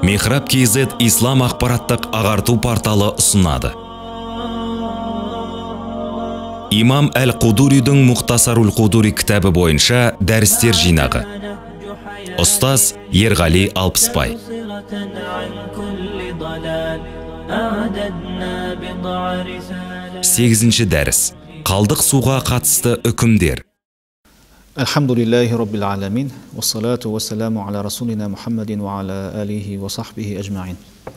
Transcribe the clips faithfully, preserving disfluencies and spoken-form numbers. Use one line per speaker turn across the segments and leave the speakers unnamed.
Мехраб кз ислам ақпараттық ағарту порталы ұсынады. Имам Әл-Қудуридің Мұхтасарул Қудури кітабы бойынша дәрістер жинағы. Ұстаз Ерғали Алпысбай. Сегізінші дәріс. Қалдық суға қатысты үкімдер.
Алхамдулиллахи Rabbil аламин, вассалату вассаламу аля расулина Мухаммадин ва аля алихи ва сахбихи аджмаин.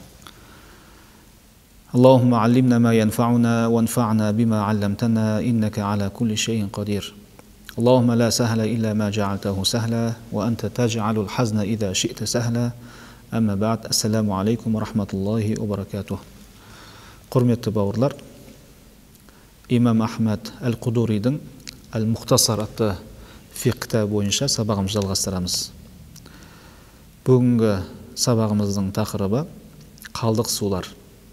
Аллахумма аллимна ма янфауна ва анфa'на бима алламтана, иннака аля кулли шейин қадир. Аллахумма ла сахла илля ма джа'алтаху сахла, ва анта тадж'алул хазна идha ши'та сахла. Amma ba'd, assalamu алейкум ва рахматуллахи ва баракатух. Құрметті бауырлар, Имам Ахмад Әл-Қудуридің Әл-Мұхтасар атты фиқ кітабы бойынша сабағымызды жалғастырамыз. Бүгінгі сабағымыздың тақырыбы қалдық сулар.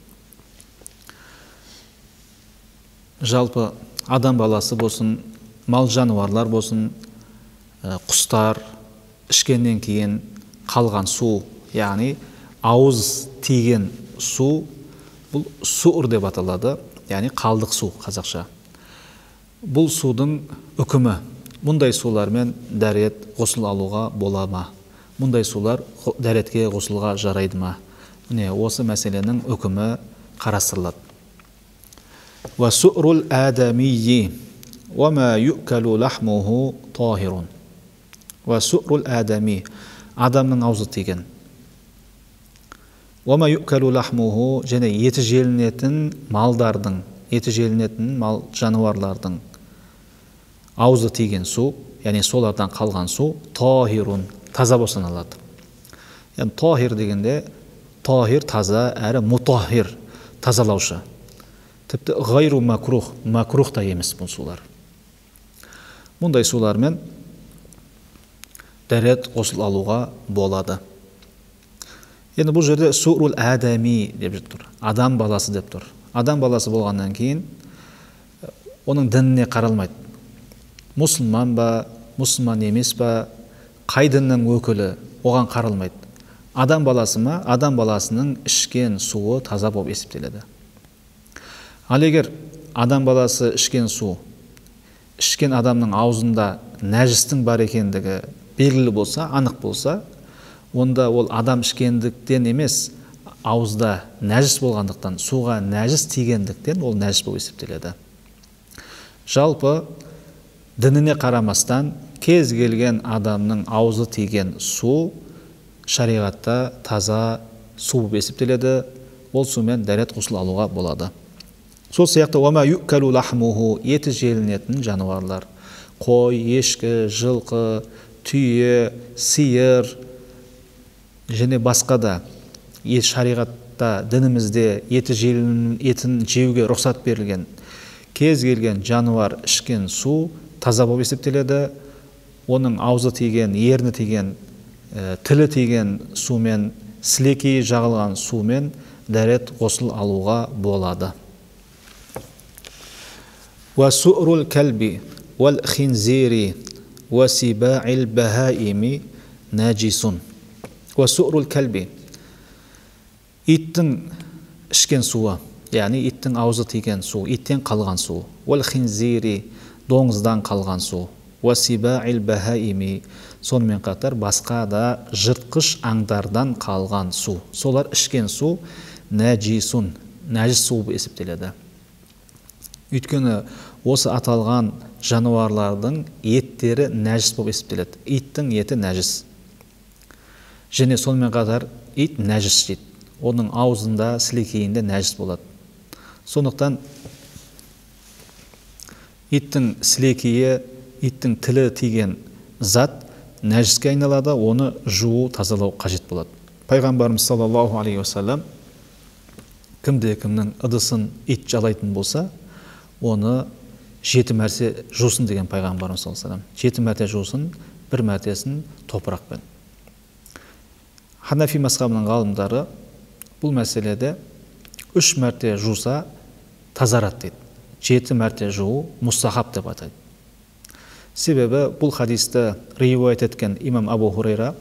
Жалпы адам баласы болсын, мал жануарлар болсын, құстар ішкеннен кейін қалған су, яғни ауыз тиген су, бұл суыр деп аталады, яғни қалдық су қазақша. Бұл судың үкімі, мұндай сулармен дәрет ғұсыл алуға бола ма? Мұндай сулар дәретке ғұсылға жарайды ма? Міне осы мәселенің үкімі қарастырылады. Ва су'рул адамийи ва ма ю'калу лахмуху тахирун. Ва су'рул адами, адамның аузы тиген. Ва ма ю'калу лахмуху, және еті желінетін малдардың, еті желінетін мал жануарлардың аузы тиген су, яғни солардан қалған су, тахирун, таза болып саналады. Яғни тахир дегенде, тахир таза, әрі мутахир, тазалаушы. Тіпті ғайру макрух, макрух та емес бұл сулар. Мұндай сулармен дәрет ғұсыл алуға болады. Енді бұл жерде су'рул адами деп тұр, адам баласы деп тұр. Адам баласы болғаннан кейін оның дініне қаралмайды. Мұсылман ба, мұсылман емес ба, қай діннің өкілі, оған қаралмайды. Адам баласы ма, адам баласының ішкен суы таза болып есептеледі. Ал егер адам баласы ішкен су, ішкен адамның аузында нәжістің бар екендігі белгілі болса, анық болса, онда ол адам ішкендіктен емес, ауызда нәжіс болғандықтан, суға нәжіс тигендіктен ол нәжіс болып есептеледі. Жалпы дініне қарамастан кез келген адамның аузы тиген су шариғатта таза су болып есептеледі. Ол сумен дәрет ғұсыл алуға болады. Сол сияқты уама юккалу лахмуху, еті желінетін жануарлар, қой, ешкі, жылқы, түйе, сиыр және басқа да ет шариғатта, дінімізде еті желін, етін жеуге рұқсат берілген кез келген жануар ішкен су таза болып есептеледі. Оның аузы тиген, ерні тиген, ә, тілі тиген сумен, сілекейі жағылған сумен дәрет ғұсыл алуға болады. Ва су'рул кәлби вал хинзири ва сиба'ил бахаими наджисун. Ва су'рул кәлби, иттің ішкен суы, яғни иттің аузы тиген су, иттен қалған су. Вал хинзири, доңыздан қалған су. Ва сиба'ил бахаими, сонымен қатар басқа да жыртқыш аңдардан қалған су. Солар ішкен су наджисун, нәжіс су болып есептеледі. Өйткені осы аталған жануарлардың еттері нәжіс болып есептеледі. Иттің еті нәжіс. Және сонымен қатар ит нәжіс дейді. Оның аузында, сілекейінде нәжіс болады. Сондықтан иттің сілекейі, иттің тілі тиген зат нәжіске айналады, оны жуу, тазалау қажет болады. Пайғамбарымыз саллаллаху алейхи ва саллям кімде кімнің ыдысын ит жалайтын болса, оны жеті мәрте жусын деген пайғамбарымыз саллаллаху алейхи ва саллям. Жеті мәрте жусын, бір мәртесін топырақпен. Ханафи мазхабының ғалымдары бұл мәселеде үш мәрте жуса тазарады дейді. Жеті мәрте жуу мустахаб деп атайды. Себебі бұл хадисті риуаят еткен имам Абу Хурайра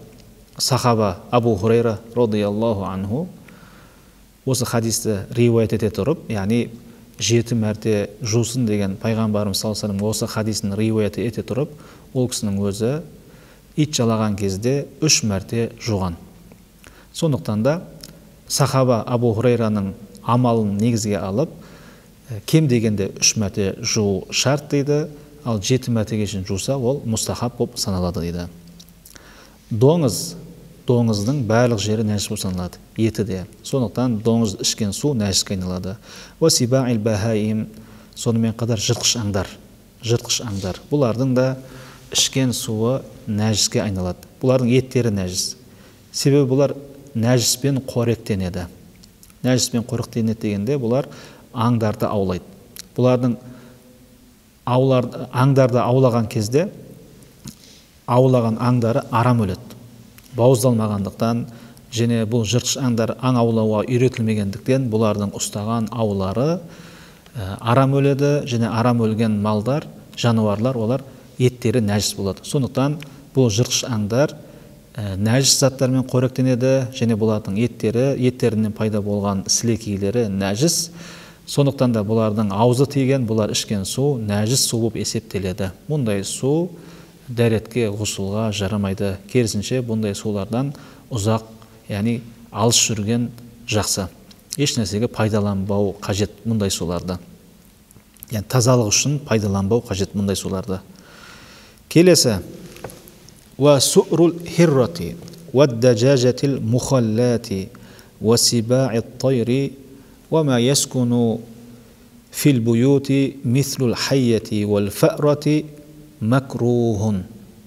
сахаба Абу Хурайра радиаллаху анху осы хадисті риуаят ете тұрып, яғни жеті мәрте жусын деген пайғамбарымыз саллаллаху алейхи вассалам осы хадисін риуаят ете тұрып, ол кісінің өзі ит жалаған кезде үш мәрте жуған. Сондықтан да сахаба Абу Хурайраның амалын негізге алып, кем дегенде үш мәрте жуу шарт дейді, ал жеті мәртеге шейін жуса, ол мустахаб болып саналады дейді. Доңыз, доңыздың барлық жері нәжіс болып саналады, еті де. Сондықтан доңыз ішкен су нәжіске айналады. Уасибаил бахаим, сонымен қатар жыртқыш аңдар, жыртқыш аңдар. Бұлардың да ішкен суы нәжіске айналады. Бұлардың еттері нәжіс. Себебі бұлар нәжіспен қоректенеді. Нәжіспен қоректенеді дегенде бұлар аңдарды аулайды. Бұлардың аулар, аңдарды аулаған кезде аулаған аңдары арам өледі. Бауыздалмағандықтан, және бұл жыртқыш аңдар аң аулауға үйретілмегендіктен бұлардың ұстаған аулары арам өледі, және арам өлген малдар, жануарлар, олар еттері нәжіс болады. Сондықтан бұл жыртқыш аңдар нәжіс заттармен қоректенеді, және бұлардың еттері, еттерінен пайда болған сілекейлері нәжіс. Сондықтан да бұлардың аузы тиген, бұлар ішкен су нәжіс су болып есептеледі. Мұндай су дәретке, ғұсылға жарамайды. Керісінше бұндай сулардан ұзақ, яғни алыс жүрген жақсы. Еш нәрсеге пайдаланбау қажет мұндай суларды. Яғни тазалық үшін пайдаланбау қажет мұндай суларды. Келесі. Ва су'рул хиррати, ва даджажатил мухаллати, ва сиба'i тайри, ва ма яскуну фил буюти мислул хайяти вал фa'рати макрухун.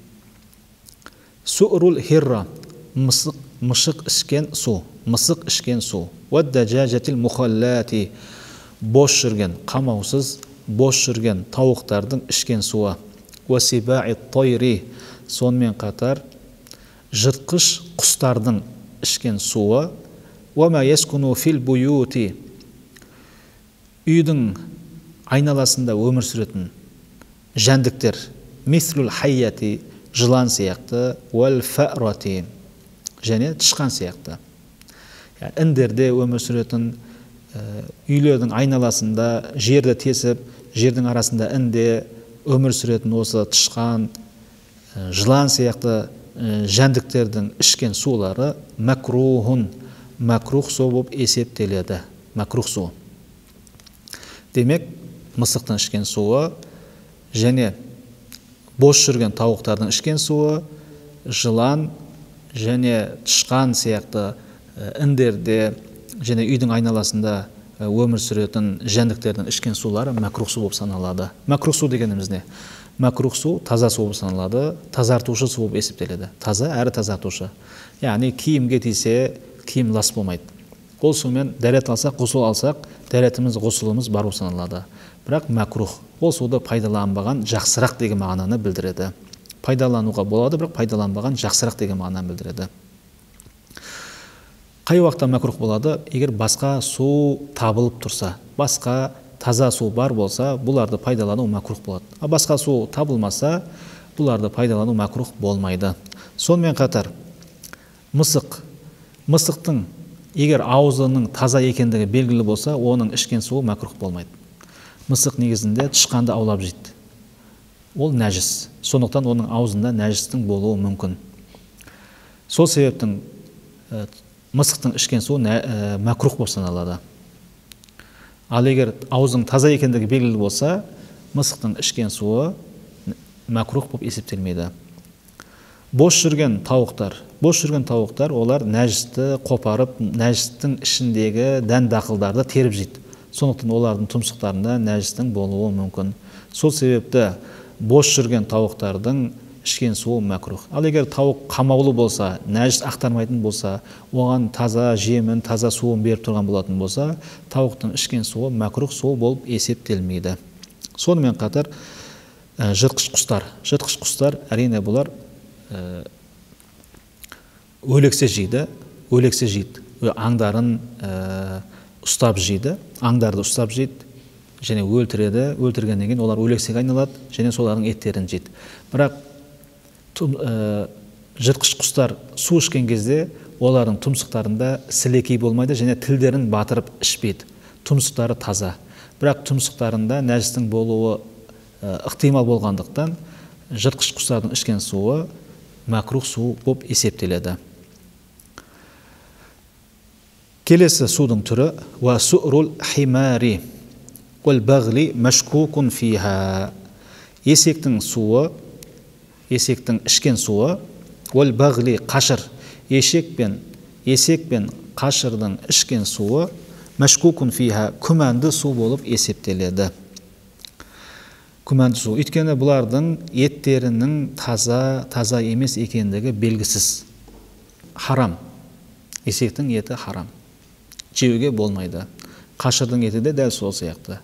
Су'рул хирра, мысық, мышық ішкен су, мысық ішкен су. Ва даджажатил мухаллати, бош жүрген, қамаусыз бош жүрген тауықтардың ішкен суы. Ва сиба'i тайри, сонымен қатар жыртқыш құстардың ішкен суы. Ва ма яскуну фил буюти, үйдің айналасында өмір сүретін жәндіктер, мислул хайяти, жылан сияқты, вал фa'рати, және тышқан сияқты. Індерде өмір сүретін, үйлердің айналасында жерді тесіп, жердің арасында інде өмір сүретін осы тышқан, жылан сияқты жәндіктердің ішкен сулары макрухун, макрух су болып есептеледі. Макрух су. Демек, мысықтың ішкен суы, және бос жүрген тауықтардың ішкен суы, жылан және тышқан сияқты індерде, және үйдің айналасында өмір сүретін жәндіктердің ішкен сулары макрух су болып саналады. Макрух су дегеніміз не? Макрух су таза су болып саналады, тазартушы су болып есептеледі. Таза әрі тазартушы. Яғни киімге тисе, киім лас болмайды. Ол сумен дәрет алсақ, ғұсыл алсақ, дәретіміз, ғұсылымыз бар болып саналады. Бірақ макрух, ол суды пайдаланбаған жақсырақ деген мағынаны білдіреді. Пайдалануға болады, бірақ пайдаланбаған жақсырақ деген мағынаны білдіреді. Қай уақытта макрух болады? Егер басқа су табылып тұрса, басқа таза су бар болса, бұларды пайдалану макрух болады. А басқа су табылмаса, бұларды пайдалану макрух болмайды. Сонымен қатар, мысық, мысықтың егер аузының таза екендігі белгілі болса, оның ішкен суы макрух болмайды. Мысық негізінде тышқанды аулап жейді. Ол нәжіс. Сондықтан оның аузында нәжістің болуы мүмкін. Сол себептің мысықтың ішкен суы макрух болып саналады. Ал егер аузың таза екендігі белгілі болса, мысықтың ішкен суы макрух болып есептелмейді. Бос жүрген тауықтар, бос жүрген тауықтар, олар нәжісті қопарып, нәжістің ішіндегі дән дақылдарды теріп жейді. Сондықтан олардың тұмсықтарында нәжістің болуы мүмкін. Сол себепті бос жүрген тауықтардың ішкен суы макрух. Ал егер тауық қамаулы болса, нәжіс ақтармайтын болса, оған таза жемін, таза суын беріп тұрған болатын болса, тауықтың ішкен суы макрух су болып есептелмейді. Сонымен қатар жыртқыш құстар. Жыртқыш құстар, әрине бұлар өлексе жейді, өлексе жейді. Аңдарын ұстап жейді, аңдарды ұстап жейді, және өлтіреді, өлтіргеннен кейін олар өлексеге айналады, және солардың еттерін жейді. Бірақ жыртқыш құстар су ішкен кезде олардың тұмсықтарында сілекей болмайды және тілдерін батырып ішпейді. Тұмсықтары таза. Бірақ тұмсықтарында нәжістің болуы ықтимал болғандықтан жыртқыш құстардың ішкен суы макрух су болып есептеледі. Келесі судың түрі ва су'рул химари вал багли машкукун фиха. Есектің суы, есектің ішкен суы, вал багли қашыр, ешек пен есек пен қашырдың ішкен суы машкукун фиха күмәнді су болып есептеледі. Күмәнді су. Өйткені бұлардың еттерінің таза, таза емес екендігі белгісіз. Харам. Есектің еті харам. Жеуге болмайды. Қашырдың еті де дәл сол сияқты.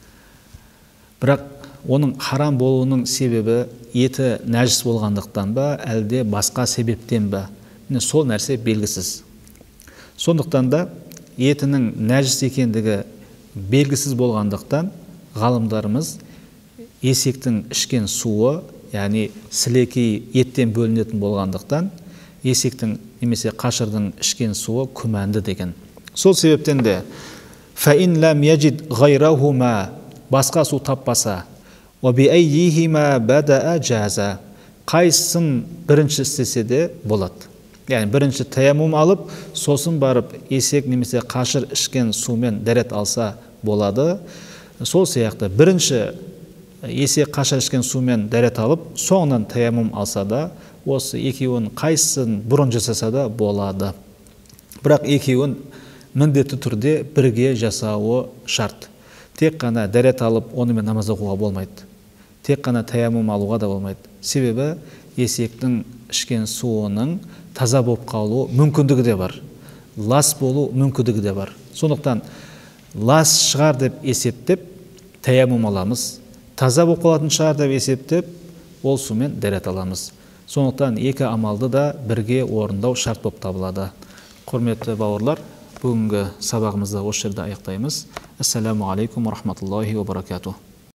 Бірақ оның харам болуының себебі еті нәжіс болғандықтан ба, әлде басқа себептен ба? Міне сол нәрсе белгісіз. Сондықтан да етінің нәжіс екендігі белгісіз болғандықтан ғалымдарымыз есектің ішкен суы, яғни сілекей еттен бөлінетін болғандықтан есектің немесе қашырдың ішкен суы күмәнді деген. Сол себептен де фаин лам яжид гайрахума, басқа су таппаса, ва би аййихима бадаа жаза, қайсысын бірінші істесе де болады. Яғни бірінші таяммум алып, сосын барып есек немесе қашыр ішкен сумен дәрет алса болады. Сол сияқты бірінші есек қашыр ішкен сумен дәрет алып, соңынан таяммум алса да, осы екеуін қайсысын бұрын жасаса да болады. Бірақ екеуін міндетті түрде бірге жасауы шарт. Тек қана дәрет алып, онымен намаз оқуға болмайды. Тек қана таяммум алуға да болмайды. Себебі есектің ішкен суының таза болып қалу мүмкіндігі де бар. Лас болу мүмкіндігі де бар. Сондықтан лас шығар деп есептеп таяммум аламыз. Таза болып қалатын шығар деп есептеп ол сумен дәрет аламыз. Сондықтан екі амалды да бірге орындау шарт болып табылады. Құрметті бауырлар, бүгінгі сабағымызды осы жерде аяқтаймыз. Ассаламу алейкум ва рахматуллахи ва баракатух.